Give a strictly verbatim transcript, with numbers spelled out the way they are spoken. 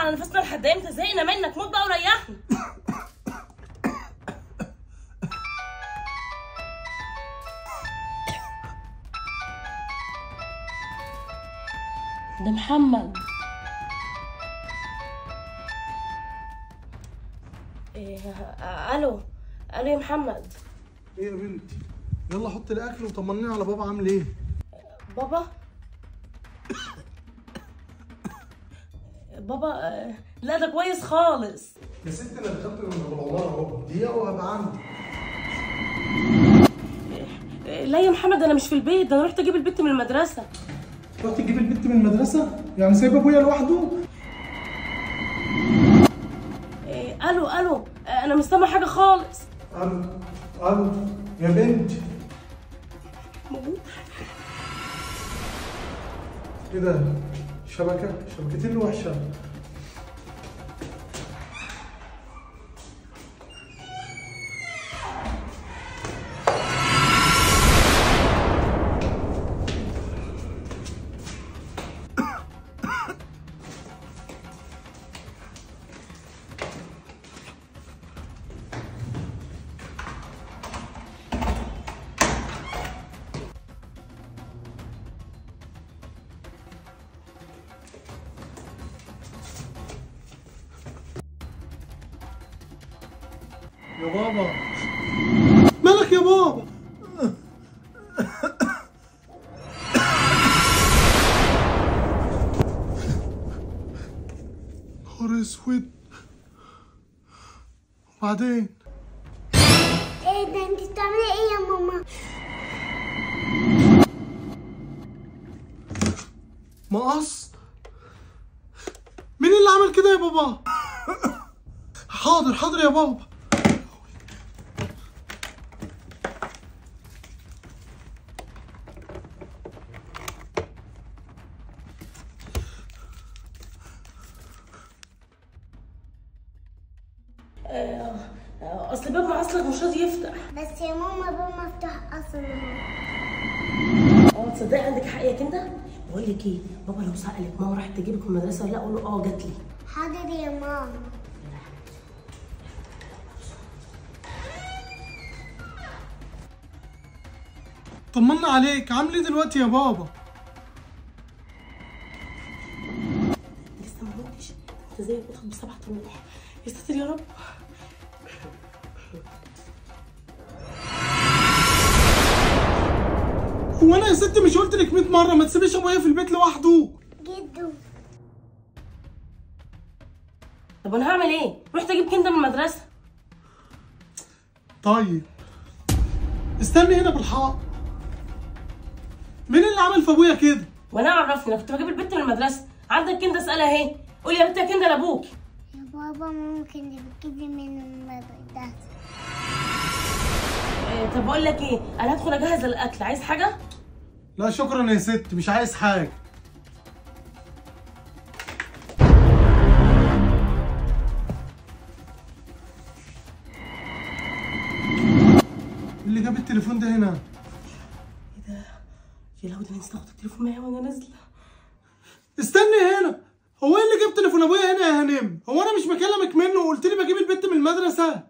على نفسنا لحد امتى؟ زهقنا منك، موت بقى وريحنا. ده محمد. إيه الو الو يا محمد. ايه يا بنتي؟ يلا حطي الاكل وطمنيني على بابا عامل ايه؟ بابا بابا لا ده كويس خالص يا ستي انا دخلت من العماره اهو، دقيقه وهبقى عندي. لا يا محمد انا مش في البيت، ده انا رحت اجيب البت من المدرسه. رحت تجيب البت من المدرسه؟ يعني سايب ابويا لوحده؟ إيه الو الو انا مش سامعه حاجه خالص. الو الو يا بنتي. ايه ده؟ شبكه شبكتين اللي وحشه. يا بابا مالك يا بابا؟ نهار اسود. وبعدين؟ ايه ده؟ انت بتعملي ايه يا ماما؟ مقص؟ مين اللي عمل كده يا بابا؟ حاضر حاضر يا بابا. اصل باب معصلك مش راضي يفتح. بس يا ماما باب مفتوح اصلا اهو. اه تصدقي عندك حق يا كنده. بقول لك ايه، بابا لو سالك ماما راحت تجيبك من المدرسه ولا لا، قول له اه جات لي. حاضر يا ماما. طمنا عليك، عامل ايه دلوقتي يا بابا؟ لسه ما متش، انت زي بتاخد بسبع طلوع. يا ساتر يا رب. هو انا يا ستي مش قلت لك مية مره ما تسيبيش ابويا في البيت لوحده؟ جدو. طب انا هعمل ايه؟ رحت اجيب كنده من المدرسه. طيب استني هنا بالحق. مين اللي عمل في ابويا كده؟ وانا عرفني، انا كنت بجيب البت من المدرسه. عندك كنده اسالها اهي، قولي يا بنت يا كنده لابوك. يا بابا ممكن بتجيبي من المدرسه. إيه طب بقول لك ايه، انا هدخل اجهز الاكل، عايز حاجه؟ لا شكرا يا ستي، مش عايز حاجه. اللي جاب التليفون ده هنا؟ ايه ده؟ يا لهوي ده انا نسيت اخد التليفون معايا وانا نازله. استني هنا، هو ايه اللي جاب تليفون ابويا هنا يا هنم؟ هو انا مش بكلمك منه وقلت لي بجيب البت من المدرسه؟